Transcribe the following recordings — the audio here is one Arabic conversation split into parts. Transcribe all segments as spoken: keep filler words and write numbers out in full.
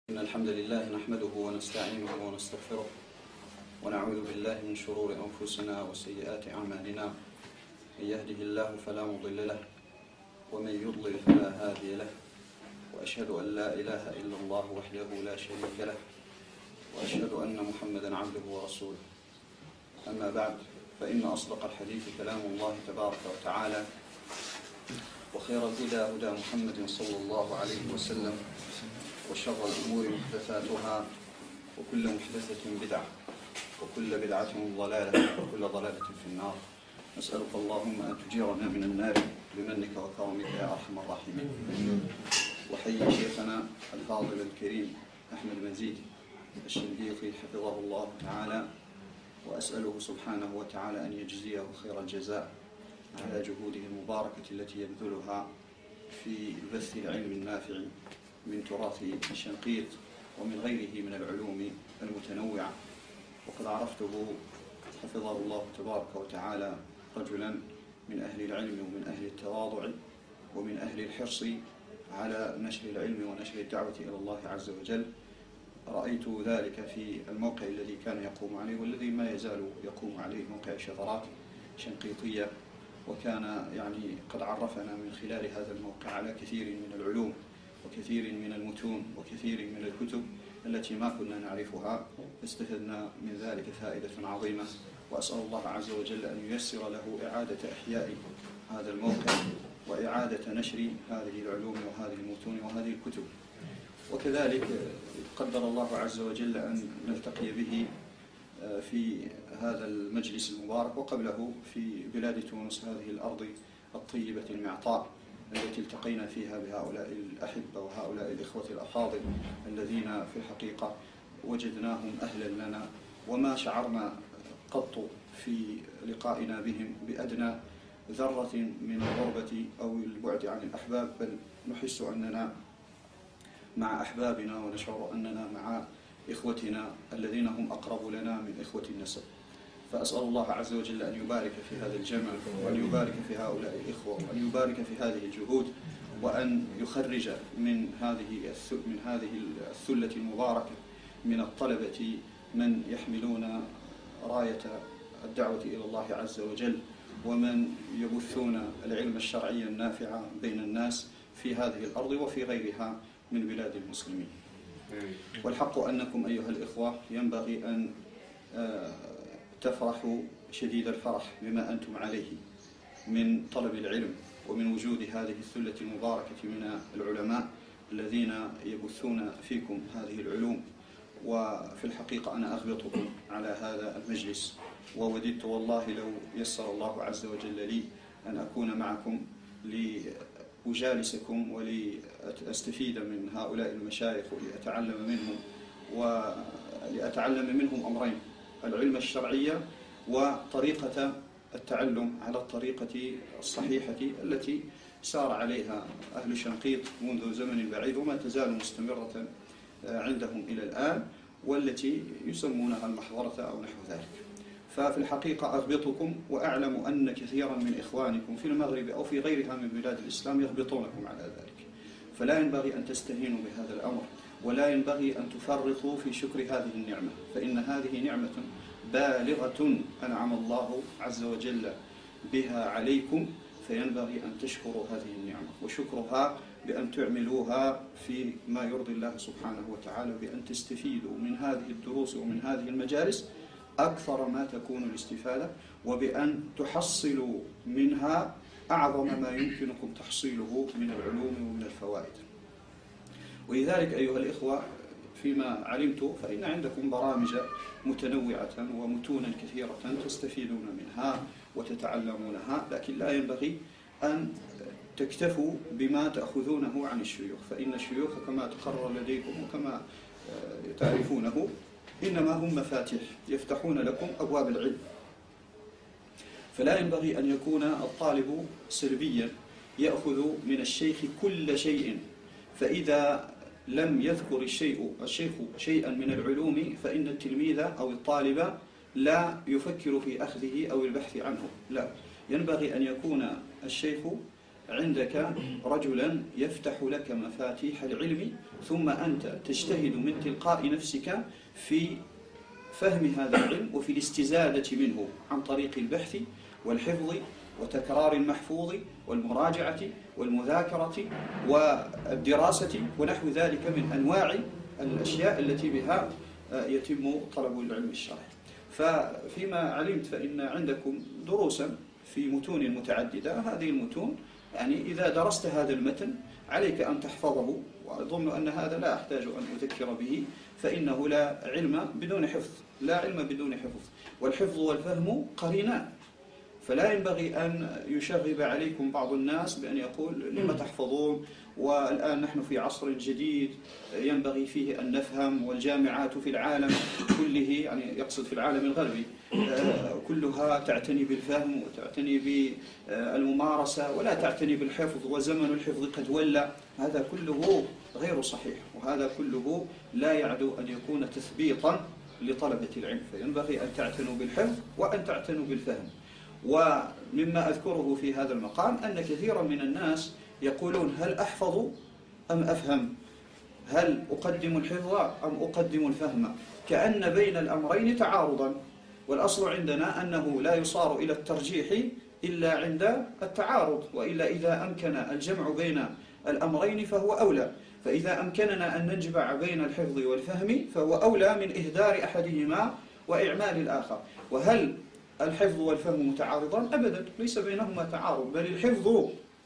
إن الحمد لله نحمده ونستعينه ونستغفره ونعوذ بالله من شرور أنفسنا وسيئات أعمالنا. من يهده الله فلا مضل له ومن يضلل فلا هادي له، وأشهد أن لا إله إلا الله وحده لا شريك له، وأشهد أن محمدا عبده ورسوله. أما بعد، فإن أصدق الحديث كلام الله تبارك وتعالى، وخير الهدى هدى محمد صلى الله عليه وسلم، وشر الأمور محدثاتها، وكل محدثة بدعة، وكل بدعة ضلالة، وكل ضلالة في النار. نسألك اللهم أن تجيرنا من النار بمنك وكرمك يا أرحم الراحمين. وحيي شيخنا الفاضل الكريم أحمد مزيد الشنقيطي حفظه الله تعالى، وأسأله سبحانه وتعالى أن يجزيه خير الجزاء على جهوده المباركة التي يبذلها في بث العلم النافع من تراث الشنقيط ومن غيره من العلوم المتنوعة. وقد عرفته حفظه الله تبارك وتعالى رجلا من أهل العلم ومن أهل التواضع ومن أهل الحرص على نشر العلم ونشر الدعوة إلى الله عز وجل. رأيت ذلك في الموقع الذي كان يقوم عليه والذي ما يزال يقوم عليه، موقع شذرات شنقيطية، وكان يعني قد عرفنا من خلال هذا الموقع على كثير من العلوم وكثير من المتون وكثير من الكتب التي ما كنا نعرفها، استفدنا من ذلك فائدة عظيمة. وأسأل الله عز وجل أن ييسر له إعادة إحياء هذا الموقع وإعادة نشر هذه العلوم وهذه المتون وهذه الكتب. وكذلك قدر الله عز وجل أن نلتقي به في هذا المجلس المبارك وقبله في بلاد تونس، هذه الأرض الطيبة المعطاء التي التقينا فيها بهؤلاء الأحبة وهؤلاء الإخوة الأفاضل الذين في الحقيقة وجدناهم أهلا لنا، وما شعرنا قط في لقائنا بهم بأدنى ذرة من الغربة أو البعد عن الأحباب، بل نحس أننا مع أحبابنا ونشعر أننا مع إخوتنا الذين هم أقرب لنا من إخوة النسب. فأسأل الله عز وجل أن يبارك في هذا الجمع، وأن يبارك في هؤلاء الإخوة، وأن يبارك في هذه الجهود، وأن يخرج من هذه من هذه الثلة المباركة من الطلبة من يحملون راية الدعوة إلى الله عز وجل، ومن يبثون العلم الشرعي النافع بين الناس في هذه الأرض وفي غيرها من بلاد المسلمين. والحق أنكم أيها الإخوة ينبغي أن تفرحوا شديد الفرح بما أنتم عليه من طلب العلم ومن وجود هذه الثلة المباركة من العلماء الذين يبثون فيكم هذه العلوم. وفي الحقيقة أنا أغبطكم على هذا المجلس، ووددت والله لو يسر الله عز وجل لي أن أكون معكم لأجالسكم ولأستفيد من هؤلاء المشايخ ولأتعلم منهم ولأتعلم منهم أمرين: العلم الشرعية وطريقة التعلم على الطريقة الصحيحة التي سار عليها أهل شنقيط منذ زمن بعيد وما تزال مستمرة عندهم إلى الآن، والتي يسمونها المحضرة أو نحو ذلك. ففي الحقيقة أغبطكم، وأعلم أن كثيرا من إخوانكم في المغرب أو في غيرها من بلاد الإسلام يغبطونكم على ذلك. فلا ينبغي أن تستهينوا بهذا الأمر، ولا ينبغي أن تفرطوا في شكر هذه النعمة، فإن هذه نعمة بالغة أنعم الله عز وجل بها عليكم، فينبغي أن تشكروا هذه النعمة، وشكرها بأن تعملوها في ما يرضي الله سبحانه وتعالى، بأن تستفيدوا من هذه الدروس ومن هذه المجالس أكثر ما تكون الاستفادة، وبأن تحصلوا منها أعظم ما يمكنكم تحصيله من العلوم ومن الفوائد. ولذلك أيها الإخوة، فيما علمت فإن عندكم برامج متنوعة ومتونا كثيرة تستفيدون منها وتتعلمونها، لكن لا ينبغي أن تكتفوا بما تأخذونه عن الشيوخ، فإن الشيوخ كما تقرر لديكم وكما تعرفونه إنما هم مفاتيح يفتحون لكم أبواب العلم. فلا ينبغي أن يكون الطالب سلبيا يأخذ من الشيخ كل شيء، فإذا لم يذكر الشيء الشيخ شيئا من العلوم فإن التلميذ أو الطالب لا يفكر في أخذه أو البحث عنه. لا، ينبغي أن يكون الشيخ عندك رجلا يفتح لك مفاتيح العلم، ثم أنت تجتهد من تلقاء نفسك في فهم هذا العلم وفي الاستزادة منه عن طريق البحث والحفظ وتكرار المحفوظ والمراجعة والمذاكرة والدراسة ونحو ذلك من أنواع الأشياء التي بها يتم طلب العلم الشرعي. ففيما علمت فإن عندكم دروسا في متون متعددة. هذه المتون يعني إذا درست هذا المتن عليك أن تحفظه، وأظن أن هذا لا أحتاج أن أذكر به، فإنه لا علم بدون حفظ، لا علم بدون حفظ، والحفظ والفهم قرينان. فلا ينبغي أن يشغب عليكم بعض الناس بأن يقول لما تحفظون، والآن نحن في عصر جديد ينبغي فيه أن نفهم، والجامعات في العالم كله، يعني يقصد في العالم الغربي، كلها تعتني بالفهم وتعتني بالممارسة ولا تعتني بالحفظ، وزمن الحفظ قد ولى. هذا كله غير صحيح، وهذا كله لا يعدو أن يكون تثبيطا لطلبة العلم. فينبغي أن تعتنوا بالحفظ وأن تعتنوا بالفهم. ومما أذكره في هذا المقام أن كثيرا من الناس يقولون هل أحفظ أم أفهم؟ هل أقدم الحفظ أم أقدم الفهم؟ كأن بين الأمرين تعارضا، والأصل عندنا أنه لا يصار إلى الترجيح إلا عند التعارض، وإلا إذا أمكن الجمع بين الأمرين فهو أولى. فإذا أمكننا أن نجمع بين الحفظ والفهم فهو أولى من إهدار أحدهما وإعمال الآخر. وهل الحفظ والفهم متعارضان؟ أبدا، ليس بينهما تعارض، بل الحفظ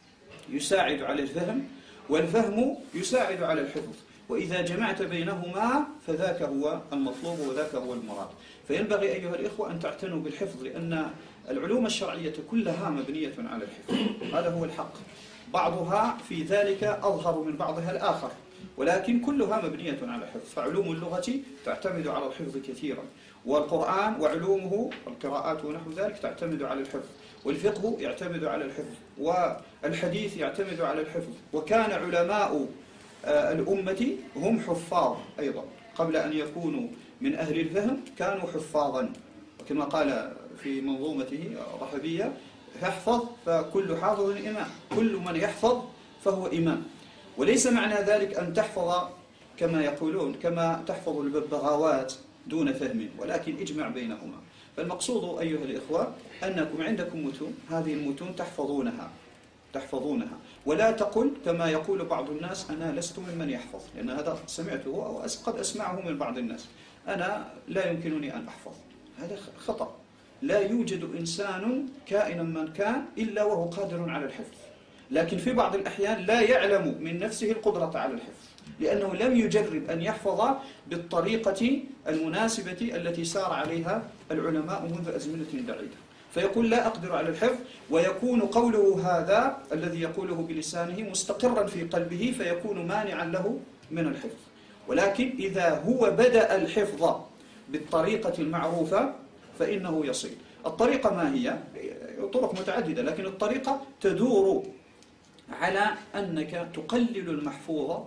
يساعد على الفهم والفهم يساعد على الحفظ، وإذا جمعت بينهما فذاك هو المطلوب وذاك هو المراد. فينبغي أيها الإخوة أن تعتنوا بالحفظ، لأن العلوم الشرعية كلها مبنية على الحفظ، هذا هو الحق. بعضها في ذلك أظهر من بعضها الآخر، ولكن كلها مبنية على الحفظ. فعلوم اللغة تعتمد على الحفظ كثيرا، والقرآن وعلومه القراءات ونحو ذلك تعتمد على الحفظ، والفقه يعتمد على الحفظ، والحديث يعتمد على الحفظ. وكان علماء الأمة هم حفاظ أيضا، قبل أن يكونوا من أهل الفهم كانوا حفاظا، وكما قال في منظومته رحبية: يحفظ فكل حافظ إمام، كل من يحفظ فهو إمام. وليس معنى ذلك أن تحفظ كما يقولون كما تحفظ الببغاوات دون فهم، ولكن اجمع بينهما. فالمقصود أيها الإخوة أنكم عندكم متون، هذه المتون تحفظونها تحفظونها ولا تقل كما يقول بعض الناس: أنا لست ممن يحفظ، لأن هذا سمعته أو قد أسمعه من بعض الناس: أنا لا يمكنني أن أحفظ. هذا خطأ. لا يوجد إنسان كائنا من كان إلا وهو قادر على الحفظ، لكن في بعض الأحيان لا يعلم من نفسه القدرة على الحفظ، لأنه لم يجرب أن يحفظ بالطريقة المناسبة التي سار عليها العلماء منذ أزمنة بعيدة، فيقول لا أقدر على الحفظ، ويكون قوله هذا الذي يقوله بلسانه مستقرا في قلبه، فيكون مانعا له من الحفظ. ولكن إذا هو بدأ الحفظ بالطريقة المعروفة فإنه يصل. الطريقة ما هي؟ طرق متعددة، لكن الطريقة تدور على أنك تقلل المحفوظ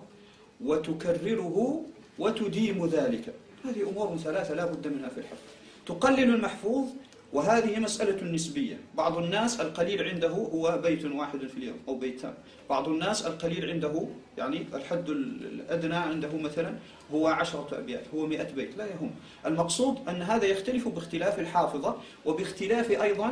وتكرره وتديم ذلك. هذه أمور ثلاثة لا بد منها في الحفظ. تقلل المحفوظ، وهذه مسألة نسبية. بعض الناس القليل عنده هو بيت واحد في اليوم أو بيتان، بعض الناس القليل عنده يعني الحد الأدنى عنده مثلا هو عشرة أبيات، هو مئة بيت، لا يهم. المقصود أن هذا يختلف باختلاف الحافظة وباختلاف أيضا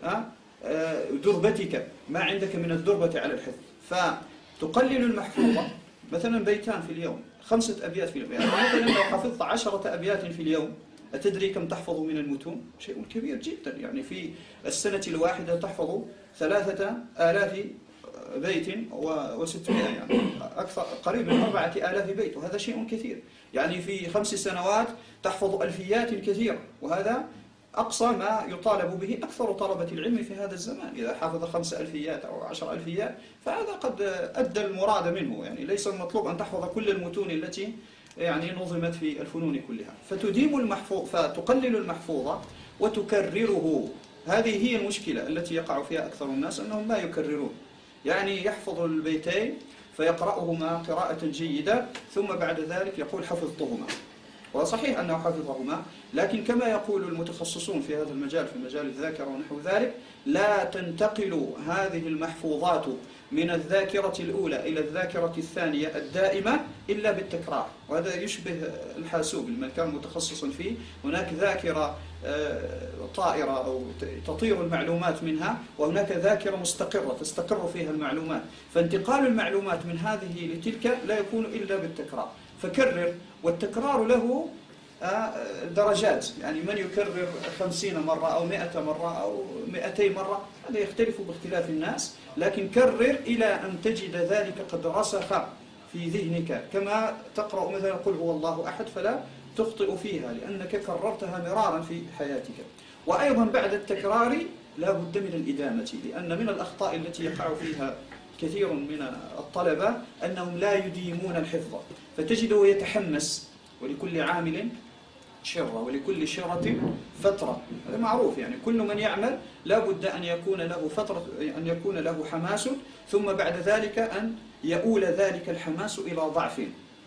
دربتك، ما عندك من الدربة على الحفظ. فتقلل المحفوظة مثلا بيتان في اليوم، خمسة أبيات في اليوم. يعني مثلا لو حفظت عشرة أبيات في اليوم، أتدري كم تحفظ من المتون؟ شيء كبير جدا. يعني في السنة الواحدة تحفظ ثلاثة آلاف بيت وستمائة، يعني أكثر قريب من أربعة آلاف بيت، وهذا شيء كثير. يعني في خمس سنوات تحفظ ألفيات كثيرة، وهذا أقصى ما يطالب به أكثر طلبة العلم في هذا الزمان. إذا حفظ خمس ألفيات أو عشر ألفيات فهذا قد أدى المراد منه. يعني ليس المطلوب أن تحفظ كل المتون التي يعني نظمت في الفنون كلها. فتديم المحفوظ، فتقلل المحفوظ وتكرره. هذه هي المشكلة التي يقع فيها أكثر الناس، أنهم لا يكررون. يعني يحفظ البيتين فيقرأهما قراءة جيدة، ثم بعد ذلك يقول حفظتهما. وصحيح أنه حفظهما، لكن كما يقول المتخصصون في هذا المجال، في مجال الذاكرة ونحو ذلك، لا تنتقل هذه المحفوظات من الذاكرة الأولى إلى الذاكرة الثانية الدائمة إلا بالتكرار. وهذا يشبه الحاسوب لمن كان متخصصا فيه. هناك ذاكرة طائرة أو تطير المعلومات منها، وهناك ذاكرة مستقرة تستقر فيها المعلومات. فانتقال المعلومات من هذه لتلك لا يكون إلا بالتكرار. فكرر، والتكرار له درجات، يعني من يكرر خمسين مرة أو مئة مرة أو مئتي مرة، هذا يختلف باختلاف الناس، لكن كرر إلى أن تجد ذلك قد رسخ في ذهنك، كما تقرأ مثلا قل هو الله أحد فلا تخطئ فيها لأنك كررتها مرارا في حياتك. وأيضا بعد التكرار لا بد من الإدامة، لأن من الأخطاء التي يقع فيها كثير من الطلبة أنهم لا يديمون الحفظ، فتجده يتحمس، ولكل عامل شرة ولكل شرة فترة، هذا معروف. يعني كل من يعمل لا بد أن يكون له فترة، أن يكون له حماس، ثم بعد ذلك أن يؤول ذلك الحماس إلى ضعف.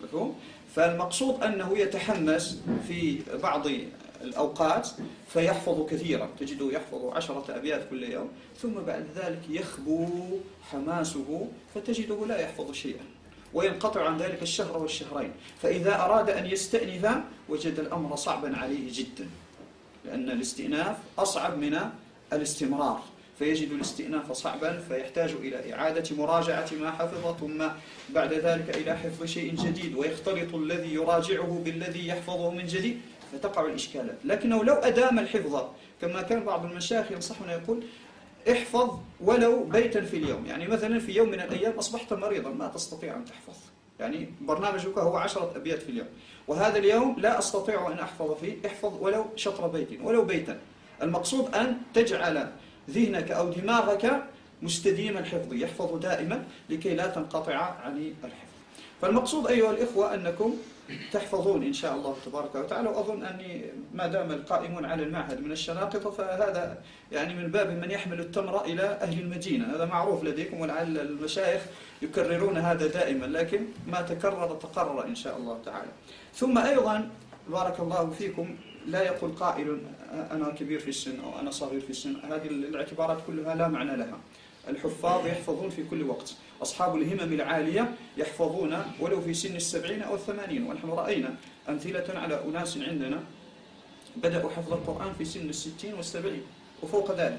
فالمقصود أنه يتحمس في بعض الأوقات فيحفظ كثيرا، تجده يحفظ عشرة أبيات كل يوم، ثم بعد ذلك يخبو حماسه فتجده لا يحفظ شيئا، وينقطع عن ذلك الشهر والشهرين. فإذا أراد أن يستأنف وجد الأمر صعبا عليه جدا، لأن الاستئناف أصعب من الاستمرار، فيجد الاستئناف صعبا، فيحتاج إلى إعادة مراجعة ما حفظ، ثم بعد ذلك إلى حفظ شيء جديد، ويختلط الذي يراجعه بالذي يحفظه من جديد، فتقع الإشكالات. لكنه لو أدام الحفظ كما كان بعض المشايخ ينصحنا يقول احفظ ولو بيتا في اليوم، يعني مثلا في يوم من الأيام أصبحت مريضا ما تستطيع أن تحفظ، يعني برنامجك هو عشرة أبيات في اليوم، وهذا اليوم لا أستطيع أن أحفظ فيه، احفظ ولو شطر بيت ولو بيتا. المقصود أن تجعل ذهنك أو دماغك مستديم الحفظ، يحفظ دائما لكي لا تنقطع عن الحفظ. فالمقصود أيها الإخوة أنكم تحفظون إن شاء الله تبارك وتعالى. وأظن أني ما دام القائمون على المعهد من الشناقطة فهذا يعني من باب من يحمل التمر إلى أهل المدينة، هذا معروف لديكم، ولعل المشايخ يكررون هذا دائما، لكن ما تكرر تقرر إن شاء الله تعالى. ثم أيضا بارك الله فيكم لا يقول قائل أنا كبير في السن أو أنا صغير في السن، هذه الاعتبارات كلها لا معنى لها. الحفاظ يحفظون في كل وقت، أصحاب الهمم العالية يحفظون ولو في سن السبعين أو الثمانين، ونحن رأينا أمثلة على أناس عندنا بدأوا حفظ القرآن في سن الستين والسبعين وفوق ذلك،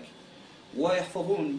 ويحفظون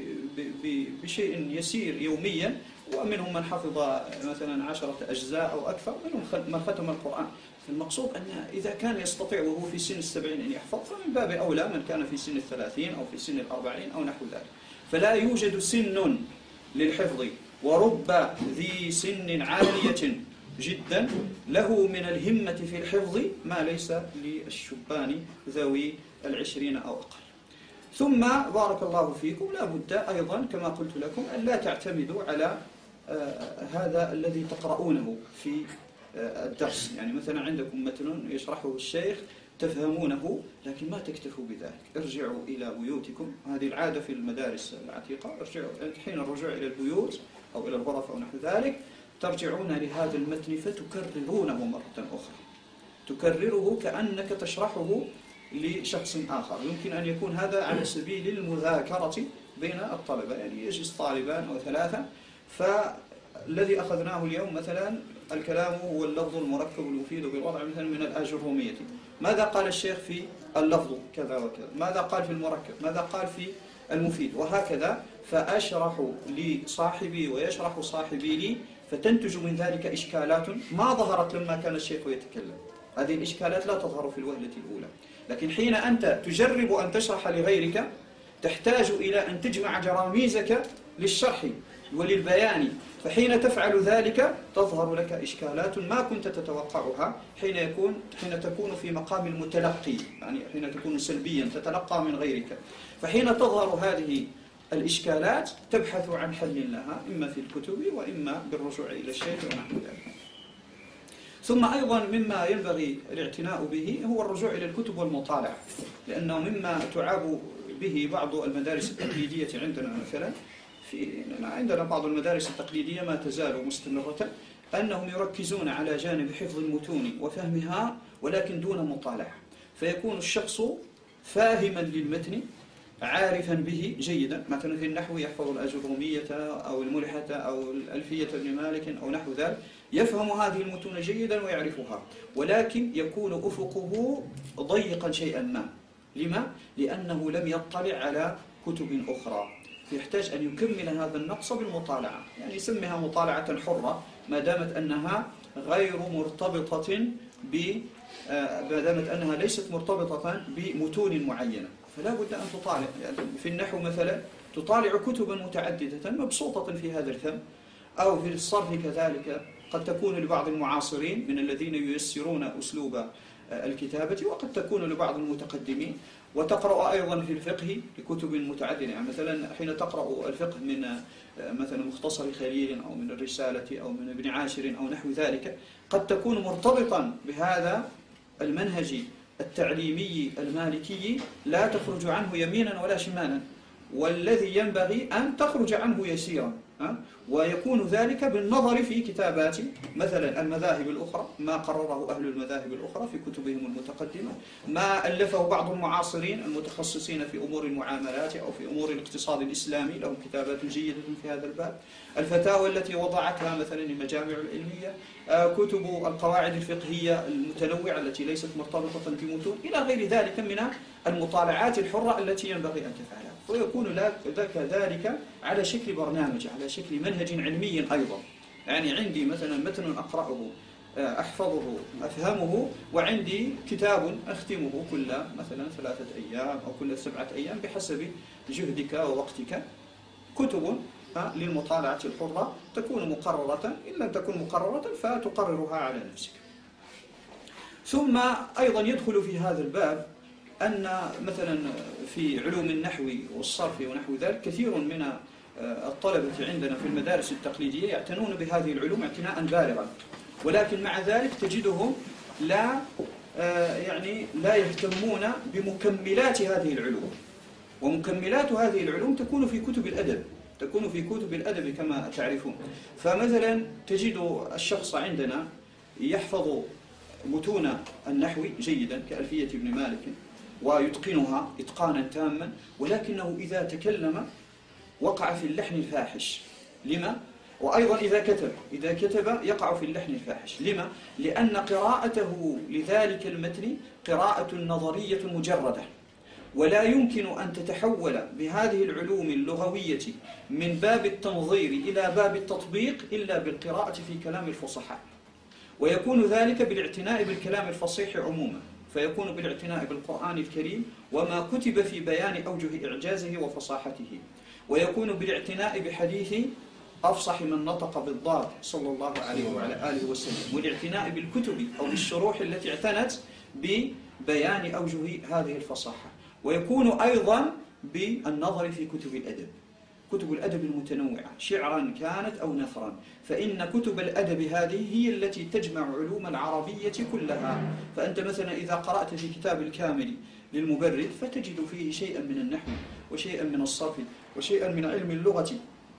بشيء يسير يوميا، ومنهم من حفظ مثلا عشرة أجزاء أو أكثر، منهم من ختم القرآن. المقصود أن إذا كان يستطيع وهو في سن السبعين أن يحفظ، فمن باب أولى من كان في سن الثلاثين أو في سن الأربعين أو نحو ذلك. فلا يوجد سن للحفظ، ورب ذي سن عالية جدا له من الهمة في الحفظ ما ليس للشبان ذوي العشرين أو أقل. ثم بارك الله فيكم لا بد أيضا كما قلت لكم أن لا تعتمدوا على آه هذا الذي تقرؤونه في آه الدرس. يعني مثلا عندكم متن يشرحه الشيخ تفهمونه لكن ما تكتفوا بذلك، ارجعوا إلى بيوتكم، هذه العادة في المدارس العتيقة، ارجعوا حين الرجوع إلى البيوت أو إلى الغرف أو نحو ذلك ترجعون لهذا المتن فتكررونه مرة أخرى، تكرره كأنك تشرحه لشخص آخر. يمكن أن يكون هذا على سبيل المذاكرة بين الطلبة، يعني يجلس طالبان أو ثلاثة، فالذي أخذناه اليوم مثلا الكلام هو اللفظ المركب المفيد بالوضع مثلا من الآجرومية، ماذا قال الشيخ في اللفظ كذا وكذا، ماذا قال في المركب، ماذا قال في المفيد، وهكذا. فأشرح لصاحبي ويشرح صاحبي لي، فتنتج من ذلك إشكالات ما ظهرت لما كان الشيخ يتكلم. هذه الإشكالات لا تظهر في الوهلة الأولى، لكن حين أنت تجرب أن تشرح لغيرك تحتاج إلى أن تجمع جراميزك للشرح وللبيان، فحين تفعل ذلك تظهر لك إشكالات ما كنت تتوقعها حين يكون حين تكون في مقام المتلقي، يعني حين تكون سلبيا تتلقى من غيرك. فحين تظهر هذه الإشكالات تبحث عن حل لها إما في الكتب وإما بالرجوع إلى الشيخ ونحو ذلك. ثم أيضا مما ينبغي الاعتناء به هو الرجوع إلى الكتب والمطالعة، لأنه مما تعاب به بعض المدارس التقليدية عندنا مثلا، في عندنا بعض المدارس التقليدية ما تزال مستمرة، أنهم يركزون على جانب حفظ المتون وفهمها ولكن دون مطالعة، فيكون الشخص فاهما للمتن عارفا به جيدا، مثلا في النحو يحفظ الأجرومية أو الملحة أو الألفية ابن مالك أو نحو ذلك، يفهم هذه المتون جيدا ويعرفها، ولكن يكون أفقه ضيقا شيئا ما. لما؟ لأنه لم يطلع على كتب أخرى، فيحتاج أن يكمل هذا النقص بالمطالعة، يعني يسميها مطالعة حرة ما دامت أنها غير مرتبطة ب ما دامت أنها ليست مرتبطة بمتون معينة، فلا بد أن تطالع. يعني في النحو مثلا تطالع كتبا متعددة مبسوطة في هذا الفم، أو في الصرف كذلك قد تكون لبعض المعاصرين من الذين ييسرون أسلوب الكتابة، وقد تكون لبعض المتقدمين. وتقرأ أيضا في الفقه لكتب متعددة، يعني مثلا حين تقرأ الفقه من مثلا مختصر خليل أو من الرسالة أو من ابن عاشر أو نحو ذلك، قد تكون مرتبطا بهذا المنهج التعليمي المالكي لا تخرج عنه يمينا ولا شمالا، والذي ينبغي أن تخرج عنه يسيرا، ويكون ذلك بالنظر في كتابات مثلا المذاهب الأخرى، ما قرره أهل المذاهب الأخرى في كتبهم المتقدمة، ما ألفه بعض المعاصرين المتخصصين في أمور المعاملات أو في أمور الاقتصاد الإسلامي، لهم كتابات جيدة في هذا الباب، الفتاوى التي وضعتها مثلا المجامع العلمية، كتب القواعد الفقهية المتنوعة التي ليست مرتبطة بمتون، إلى غير ذلك من المطالعات الحرة التي ينبغي أن تفعلها، ويكون لك ذلك على شكل برنامج، على شكل منهج علمي أيضا. يعني عندي مثلا متن أقرأه أحفظه أفهمه، وعندي كتاب أختمه كل مثلا ثلاثة أيام أو كل سبعة أيام بحسب جهدك ووقتك. كتب للمطالعة الحرة تكون مقررة، إن لم تكن مقررة فتقررها على نفسك. ثم أيضا يدخل في هذا الباب أن مثلا في علوم النحو والصرف ونحو ذلك كثير من الطلبة عندنا في المدارس التقليدية يعتنون بهذه العلوم اعتناء بالغا، ولكن مع ذلك تجدهم لا يعني لا يهتمون بمكملات هذه العلوم، ومكملات هذه العلوم تكون في كتب الأدب، تكون في كتب الأدب كما تعرفون. فمثلا تجد الشخص عندنا يحفظ متون النحو جيدا كألفية ابن مالك ويتقنها إتقانا تاما، ولكنه إذا تكلم وقع في اللحن الفاحش. لما؟ وأيضا إذا كتب إذا كتب يقع في اللحن الفاحش. لما؟ لأن قراءته لذلك المتن قراءة نظرية مجردة، ولا يمكن أن تتحول بهذه العلوم اللغوية من باب التنظير إلى باب التطبيق إلا بالقراءة في كلام الفصحاء، ويكون ذلك بالاعتناء بالكلام الفصيح عموما، فيكون بالاعتناء بالقرآن الكريم وما كتب في بيان أوجه إعجازه وفصاحته، ويكون بالاعتناء بحديث أفصح من نطق بالضاد صلى الله عليه وعلى آله وسلم، والاعتناء بالكتب أو بالشروح التي اعتنت ببيان أوجه هذه الفصاحة، ويكون أيضا بالنظر في كتب الأدب، كتب الأدب المتنوعة شعرا كانت أو نثرا، فإن كتب الأدب هذه هي التي تجمع علوم العربية كلها. فأنت مثلا إذا قرأت في كتاب الكامل للمبرد فتجد فيه شيئا من النحو وشيئا من الصرف وشيئا من علم اللغة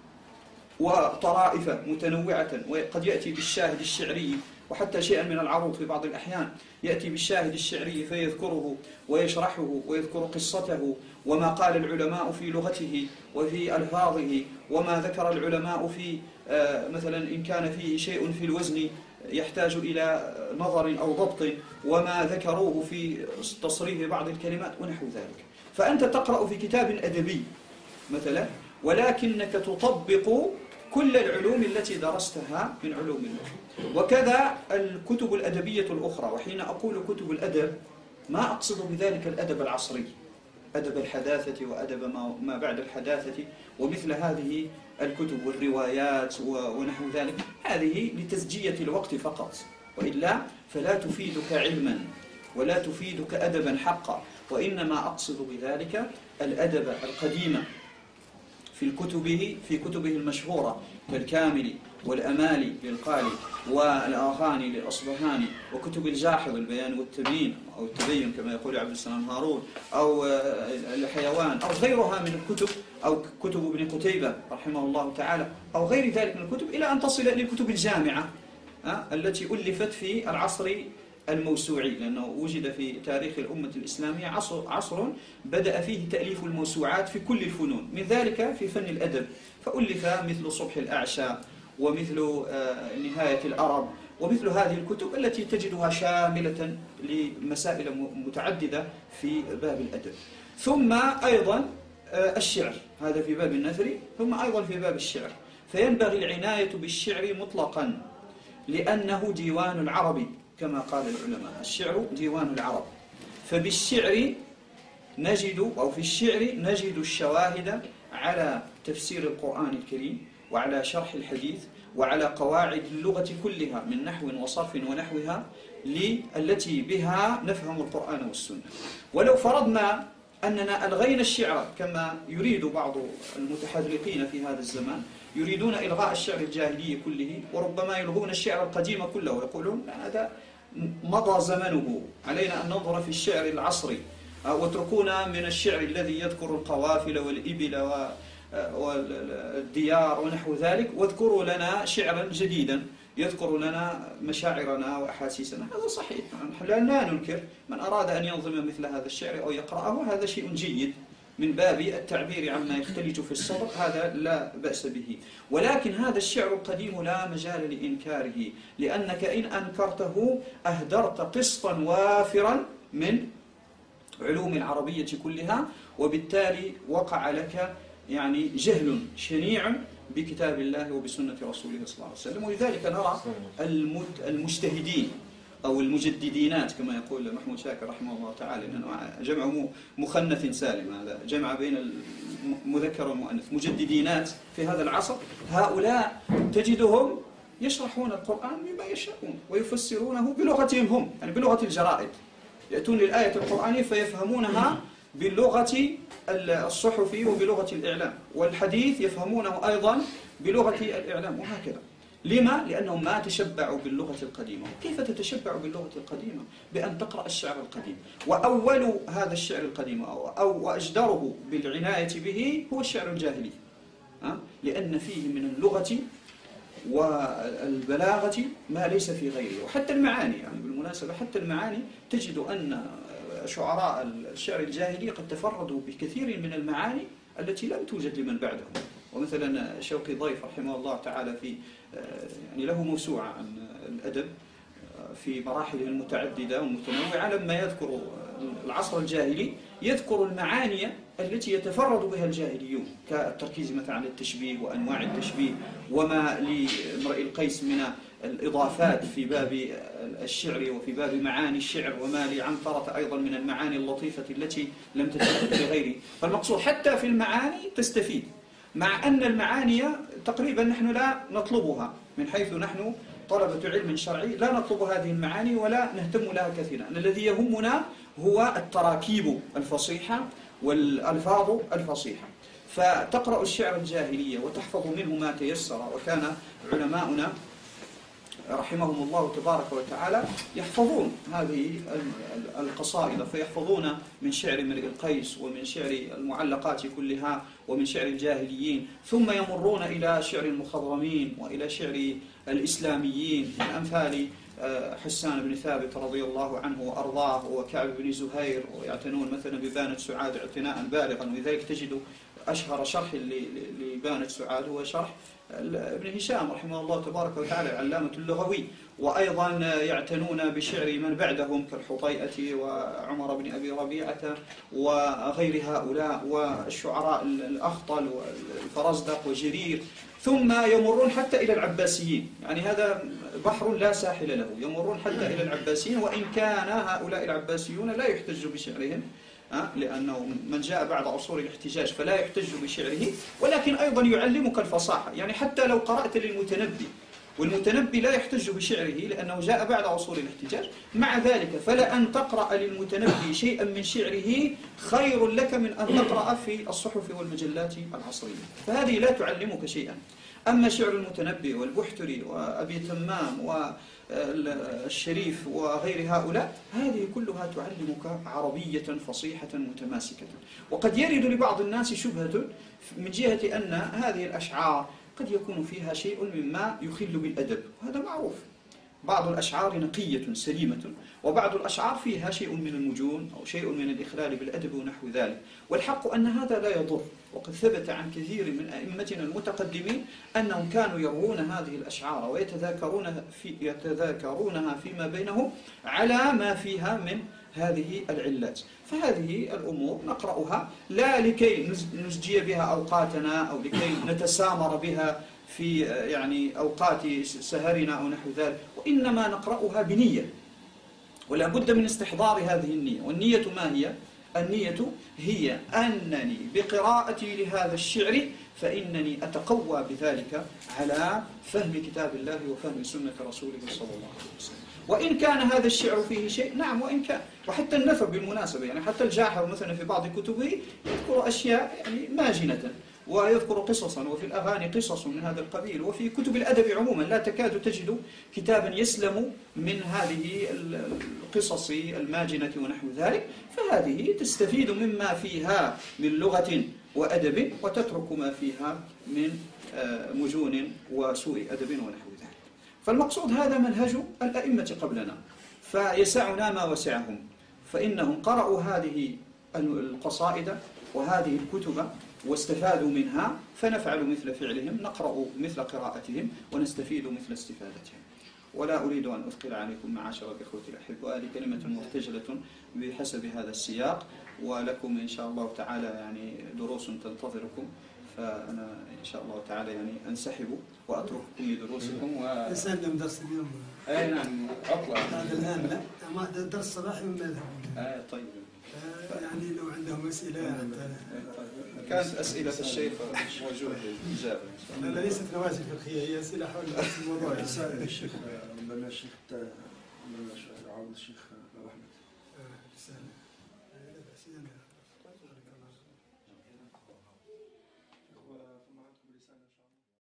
وطرائف متنوعة، وقد يأتي بالشاهد الشعري وحتى شيئا من العروض في بعض الأحيان، يأتي بالشاهد الشعري فيذكره ويشرحه ويذكر قصته وما قال العلماء في لغته وفي ألفاظه، وما ذكر العلماء في مثلا إن كان فيه شيء في الوزن يحتاج إلى نظر أو ضبط، وما ذكروه في تصريف بعض الكلمات ونحو ذلك. فأنت تقرأ في كتاب أدبي مثلا، ولكنك تطبق كل العلوم التي درستها من علوم اللغة. وكذا الكتب الأدبية الأخرى، وحين أقول كتب الأدب ما أقصد بذلك الأدب العصري، أدب الحداثة وأدب ما بعد الحداثة ومثل هذه الكتب والروايات ونحو ذلك، هذه لتسجية الوقت فقط، وإلا فلا تفيدك علما ولا تفيدك أدبا حقا. وإنما أقصد بذلك الأدب القديم في كتبه في كتبه المشهورة كالكامل والأمالي للقالي والآغاني للأصبهاني، وكتب الجاحظ البيان والتبيين أو التبين كما يقول عبد السلام هارون، أو الحيوان، أو غيرها من الكتب، أو كتب ابن قتيبة رحمه الله تعالى، أو غير ذلك من الكتب، إلى أن تصل إلى الكتب الجامعة التي ألفت في العصر الموسوعي، لأنه وجد في تاريخ الأمة الإسلامية عصر, عصر بدأ فيه تأليف الموسوعات في كل الفنون، من ذلك في فن الأدب، فألف مثل صبح الأعشى ومثل نهاية الأرب ومثل هذه الكتب التي تجدها شاملة لمسائل متعددة في باب الأدب. ثم أيضا الشعر، هذا في باب النثر، ثم أيضا في باب الشعر. فينبغي العناية بالشعر مطلقا لأنه ديوان العرب كما قال العلماء، الشعر ديوان العرب. فبالشعر نجد أو في الشعر نجد الشواهد على تفسير القرآن الكريم وعلى شرح الحديث وعلى قواعد اللغة كلها من نحو وصرف ونحوها التي بها نفهم القرآن والسنة. ولو فرضنا أننا ألغينا الشعر كما يريد بعض المتحذلقين في هذا الزمان، يريدون إلغاء الشعر الجاهلي كله، وربما يلغون الشعر القديم كله ويقولون هذا مضى زمنه، علينا أن ننظر في الشعر العصري، واتركونا من الشعر الذي يذكر القوافل والإبل والديار ونحو ذلك، واذكروا لنا شعرا جديدا يذكر لنا مشاعرنا وأحاسيسنا. هذا صحيح، لا ننكر من أراد أن ينظم مثل هذا الشعر أو يقرأه، هذا شيء جيد من باب التعبير عما يختلج في الصدر، هذا لا بأس به. ولكن هذا الشعر القديم لا مجال لإنكاره، لأنك إن أنكرته أهدرت قسطا وافرا من علوم العربية كلها، وبالتالي وقع لك يعني جهل شنيع بكتاب الله وبسنة رسوله صلى الله عليه وسلم. ولذلك نرى المجتهدين أو المجددينات كما يقول محمود شاكر رحمه الله تعالى، لأنه جمع مخنث سالم، هذا جمع بين المذكر والمؤنث، مجددينات في هذا العصر، هؤلاء تجدهم يشرحون القرآن بما يشاءون ويفسرونه بلغتهم هم، يعني بلغة الجرائد، يأتون للآية القرآنية فيفهمونها باللغة الصحف وبلغة الإعلام، والحديث يفهمونه أيضا بلغة الإعلام، وهكذا. لما؟ لأنهم ما تشبعوا باللغة القديمة. كيف تتشبع باللغة القديمة؟ بأن تقرأ الشعر القديم، وأول هذا الشعر القديم أو, أو وأجدره بالعناية به هو الشعر الجاهلي، لأن فيه من اللغة والبلاغة ما ليس في غيره، وحتى المعاني، يعني بالمناسبة حتى المعاني تجد أن شعراء الشعر الجاهلي قد تفردوا بكثير من المعاني التي لم توجد لمن بعدهم. ومثلا شوقي ضيف رحمه الله تعالى في يعني له موسوعة عن الأدب في مراحله المتعددة والمتنوعة، لما يذكر العصر الجاهلي يذكر المعاني التي يتفرد بها الجاهليون، كالتركيز مثلا على التشبيه وأنواع التشبيه، وما لامرئ القيس من الإضافات في باب الشعر وفي باب معاني الشعر، وما لعنترة أيضا من المعاني اللطيفة التي لم تتوجد لغيره. فالمقصود حتى في المعاني تستفيد، مع أن المعاني تقريبا نحن لا نطلبها من حيث نحن طلبة علم شرعي، لا نطلب هذه المعاني ولا نهتم لها كثيرا. الذي يهمنا هو التراكيب الفصيحة والألفاظ الفصيحة. فتقرأ الشعر الجاهلية وتحفظ منه ما تيسر، وكان علماؤنا رحمهم الله تبارك وتعالى يحفظون هذه القصائد، فيحفظون من شعر امرئ القيس ومن شعر المعلقات كلها ومن شعر الجاهليين، ثم يمرون إلى شعر المخضرمين وإلى شعر الإسلاميين من أمثال حسان بن ثابت رضي الله عنه وأرضاه وكعب بن زهير، ويعتنون مثلا ببانة سعاد اعتناء بالغا. ولذلك تجد أشهر شرح لبانة سعاد هو شرح ابن هشام رحمه الله تبارك وتعالى علامة اللغوي. وأيضا يعتنون بشعر من بعدهم كالحطيئة وعمر بن أبي ربيعة وغير هؤلاء والشعراء الأخطل والفرزدق وجرير. ثم يمرون حتى إلى العباسيين، يعني هذا بحر لا ساحل له، يمرون حتى إلى العباسيين، وإن كان هؤلاء العباسيون لا يحتج بشعرهم، لأنه من جاء بعد عصور الاحتجاج فلا يحتج بشعره، ولكن أيضا يعلمك الفصاحة. يعني حتى لو قرأت للمتنبي، والمتنبي لا يحتج بشعره لأنه جاء بعد عصور الاحتجاج، مع ذلك فلا أن تقرأ للمتنبي شيئا من شعره خير لك من أن تقرأ في الصحف والمجلات العصرية، فهذه لا تعلمك شيئا. أما شعر المتنبي والبحتري وأبي تمام والشريف وغير هؤلاء، هذه كلها تعلمك عربية فصيحة متماسكة. وقد يرد لبعض الناس شبهة من جهة أن هذه الأشعار قد يكون فيها شيء مما يخل بالأدب، وهذا معروف. بعض الأشعار نقية سليمة، وبعض الأشعار فيها شيء من المجون أو شيء من الإخلال بالأدب ونحو ذلك. والحق أن هذا لا يضر، وقد ثبت عن كثير من أئمتنا المتقدمين أنهم كانوا يروون هذه الأشعار ويتذاكرونها في يتذاكرونها فيما بينهم على ما فيها من هذه العلات. فهذه الأمور نقرأها لا لكي نزجي بها أوقاتنا أو لكي نتسامر بها في يعني أوقات سهرنا أو نحو ذلك، وإنما نقرأها بنية، ولا بد من استحضار هذه النية. والنية ما هي؟ النية هي أنني بقراءتي لهذا الشعر فإنني أتقوى بذلك على فهم كتاب الله وفهم سنة رسوله صلى الله عليه وسلم. وإن كان هذا الشعر فيه شيء، نعم وإن كان، وحتى النثر بالمناسبة، يعني حتى الجاحظ مثلا في بعض كتبه يذكر أشياء يعني ماجنة، ويذكر قصصا، وفي الأغاني قصص من هذا القبيل، وفي كتب الأدب عموما لا تكاد تجد كتابا يسلم من هذه القصص الماجنة ونحو ذلك. فهذه تستفيد مما فيها من لغة وأدب، وتترك ما فيها من مجون وسوء أدب ونحو ذلك. فالمقصود هذا منهج الأئمة قبلنا، فيسعنا ما وسعهم، فإنهم قرأوا هذه القصائد وهذه الكتب واستفادوا منها، فنفعل مثل فعلهم، نقرأ مثل قراءتهم، ونستفيد مثل استفادتهم. ولا أريد أن أثقل عليكم معاشر الإخوة الأحباء، هذه كلمة مرتجلة بحسب هذا السياق، ولكم إن شاء الله تعالى يعني دروس تنتظركم، فأنا إن شاء الله تعالى يعني أنسحب وأترككم لدروسكم. و... نسلم درس اليوم. أي نعم أطلع. هذا الآن لا، ما درس صباحي وما يذهب. آه طيب. يعني لو عندهم أسئلة حتى كانت أسئلة الشيخ موجودة للإجابة. لا ليست نوازل فقهية، هي أسئلة حول نفس الموضوع. رسالة الشيخ عندنا الشيخ عندنا عاود الشيخ أحمد. رسالة. لا بأس.